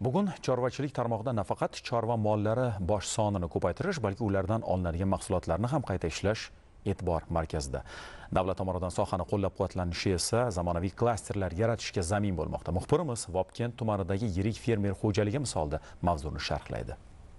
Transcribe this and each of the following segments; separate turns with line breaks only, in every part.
Bugun chorvachilik tarmog'ida nafaqat chorva mollari bosh sonini ko'paytirish, balki ulardan olinadigan mahsulotlarni ham qayta ishlash e'tibor markazida. Davlat tomonidan sohani qo'llab-quvvatlanishi esa zamonaviy klasterlar yaratishga zamin bo'lmoqda. Muxbirimiz Vobkent tumanidagi yirik fermer xo'jaligi misolida mavzuni sharhlaydi.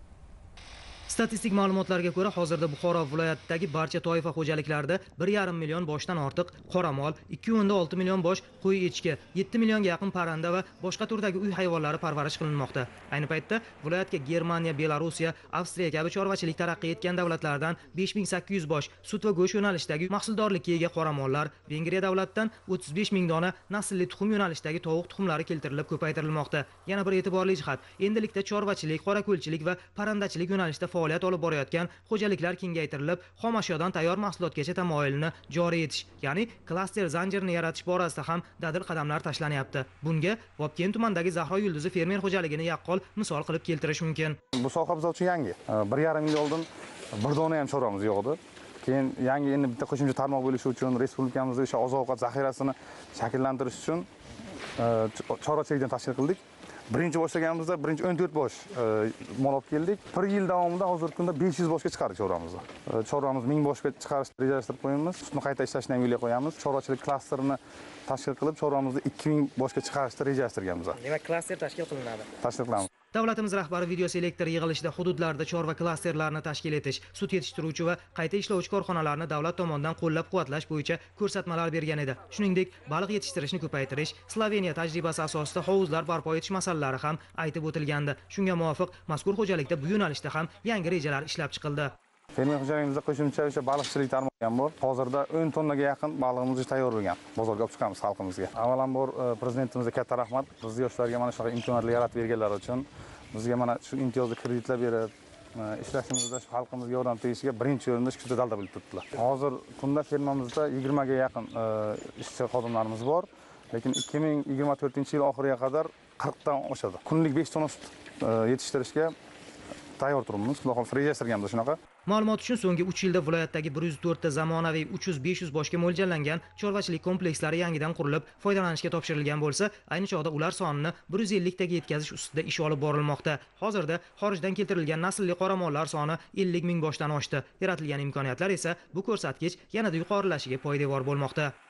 Statistik ma'lumotlarga ko'ra, hozirda Buxoro viloyatidagi barcha toifa xo'jaliklarida 1,5 million boshdan ortiq qoramol, 2,6 million bosh qo'y echki, 7 millionga yaqin parranda va boshqa turdagi uy hayvonlari parvarish qilinmoqda. Ayni paytda viloyatga Germaniya, Belorussiya, Avstriya kabi chorvachilik taraqqiy etgan davlatlardan 5800 bosh sut va go'sht yo'nalishidagi mahsuldorlikka ega qoramollar, Vengriya davlatidan 35 ming dona naslli tuxum yo'nalishidagi tovuq tuxumlari keltirilib ko'paytirilmoqda. Yana bir e'tiborli jihat, endilikda chorvachilik, qorako'lchilik va parrandachilik yo'nalishida faoliyat olib borayotgan xo'jaliklar kengaytirilib, xom ashyodan tayyor mahsulotgacha tamoyilni joriy etish, ya'ni klaster zanjirini yaratish borasida ham dadil qadamlar tashlanyapti. Bunga Vobkent tumanidagi Zahro Yulduzi fermer xo'jaligini yaqqol misol qilib keltirish mumkin.
Bu soha biz uchun yangi. 1,5 yil oldin bir dona ham chorvamiz yo'q edi. Keyin yangi endi bitta qo'shimcha tarmoq bo'lishi uchun respublikamizda o'sha oziq-ovqat zaxirasini shakllantirish uchun chorvachilikdan tashkil qildik. Birinchi boshlaganimizda 14 bosh mol olib keldik. 1 yil davomida hozirgi kunda 500 boshga chiqardik chorvamizni. Chorvamiz 1000 boshga chiqarishni rejalashtirib qo'yamiz. Sutni qayta ishlashni ham yo'lga qo'yamiz. Chorvachilik klasterini tashkil qilib, chorvamizni 2000 boshga chiqarishni rejalashtirganmiz.
Demak, klaster tashkil qilinadi.
Tashkil qilamiz.
Davlatimiz rahbari videoselektor yig'ilishida hududlarda chorva klasterlarini tashkil etish, sut yetishtiruvchi va qayta ishlovchi korxonalarni davlat tomonidan qo'llab-quvvatlash bo'yicha ko'rsatmalar bergan edi. Shuningdek, baliq yetishtirishni ko'paytirish, Sloveniya tajribasi asosida hovuzlar barpo etish masalalari ham aytib o'tilgandi. Shunga muvofiq, mazkur xo'jalikda bu yo'nalishda ham yangi rejalar ishlab chiqildi.
Fermer xo'jaligimizda qo'shimcha o'sha baliqchilik tarmog'i ham bor. Hozirda 10 tonnaga yaqin balig'imiz tayyor bo'lgan. Bozorga olib chiqamiz xalqimizga. Avvalambor prezidentimizga katta rahmat. Biz yoshlarga mana shunaqa imkoniyatlar yaratib berganlari uchun, bizga mana shu imtiyozli kreditlar berib, ishlashimizda xalqimizga yordam tegishiga birinchi o'rinda shu yerda dalda bilib turibdilar. Hozir kunda fermamizda 20 ga yaqin ishchi xodimlarimiz bor, lekin 2024-yil oxiriga qadar 40 dan oshadi. Kunlik 5 tonna sut yetishtirishga tayyor turibmiz. Xudo xohlasa rejalashtirganmiz shunaqa.
Ma'lumot uchun so'nggi 3 yilda viloyatdagi 104 ta zamonaviy 300-500 boshga mo'ljallangan chorvachilik komplekslari yangidan qurilib, foydalanishga topshirilgan bo'lsa, ayni chog'da ular sonini 150 taga yetkazish ustida ish olib borilmoqda. Hozirda xorijdan keltirilgan naslli qoramollar soni 50 ming boshdan oshdi. Yaratilgan imkoniyatlar esa bu ko'rsatkich yanada yuqorilashiga poydevor bo'lmoqda.